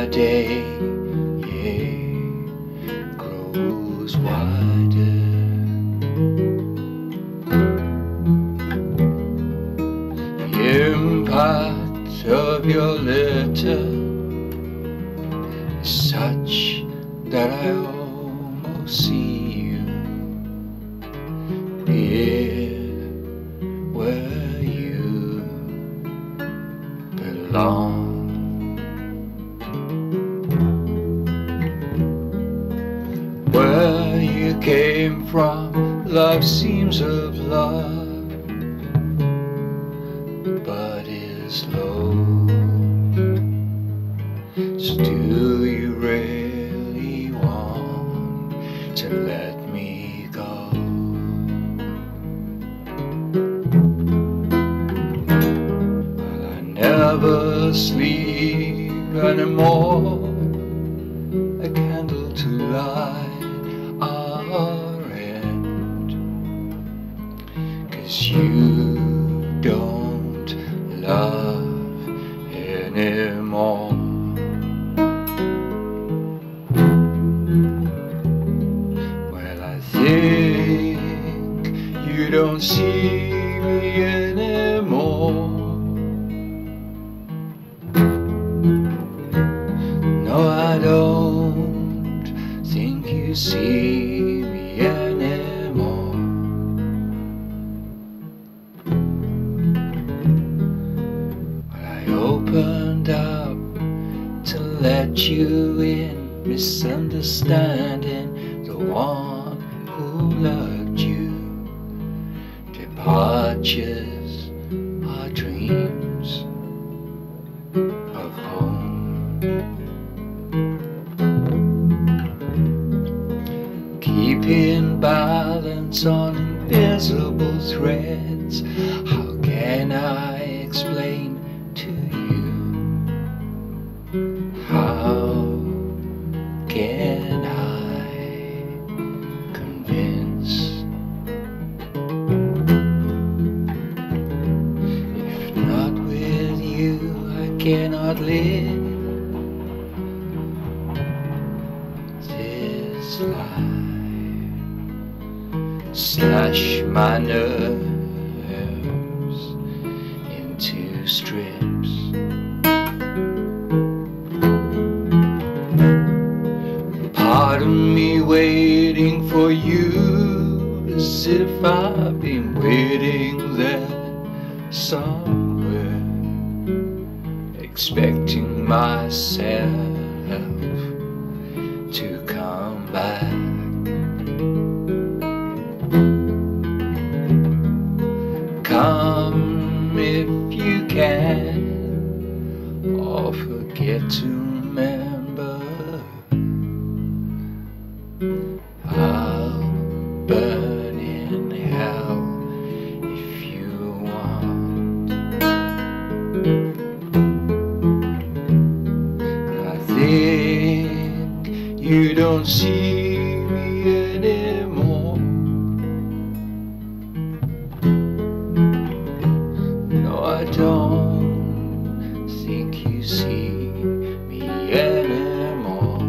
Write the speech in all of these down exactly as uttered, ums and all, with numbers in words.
day, yeah, grows wider. The impact of your letter is such that I almost see you here where you belong. Where you came from, love seems of love, but is low. So do you really want to let me go? Well, I never sleep anymore, a candle to light our end, 'cause you don't love anymore. Well, I think you don't see me anymore. No, I don't think you see me anymore. Well, I opened up to let you in, misunderstanding the one who loved you. Departures are dreams of home. Keeping balance on invisible threads, how can I explain to you? How can I convince? If not with you, I cannot live this life. Slash my nerves into strips. Part of me waiting for you, as if I've been waiting there somewhere, expecting myself to come back. Come if you can, or forget to remember. I'll burn in hell if you want. I think you don't see me anymore. No, I don't think you see me anymore.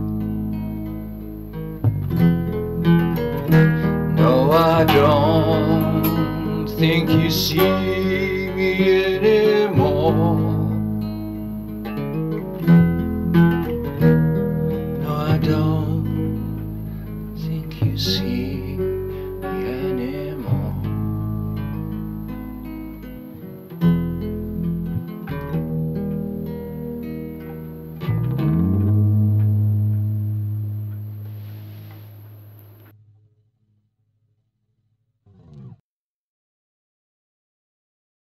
No, I don't think you see me anymore.